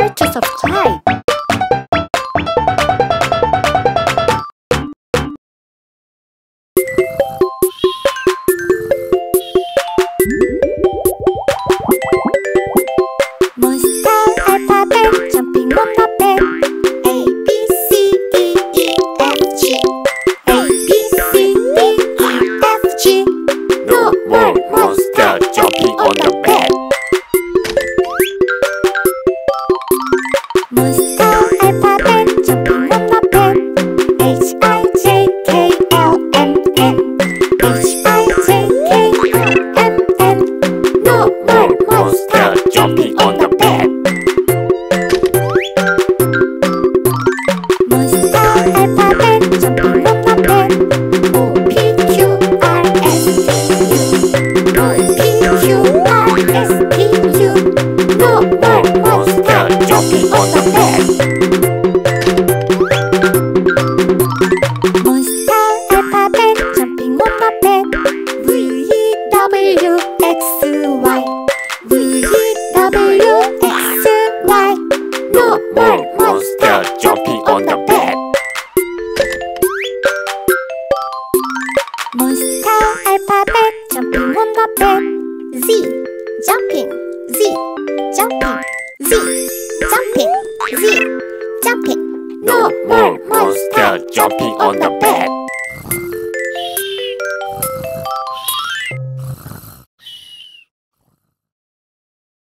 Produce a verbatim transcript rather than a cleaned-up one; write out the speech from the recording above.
sure to subscribe. Monster alphabet jumping on the bed. A B C D E F G. A B C D E F G. No more monster jumping on the bed. Monster alphabet jumping on the bed. H I J K L M N. H I J K L M N. No more monster jumping on the bed. Monster alphabet jumping on the bed. O P Q R S T U. O P Q R S T U. No more monster jumping on the bed. Monster alphabet jumping on the bed. V W X Y. V W X Y. No more monster jumping on the bed. Monster alphabet jumping on the bed. Z jumping. Z jumping. Z jumping. Z jumping. No more monster jumping on the bed.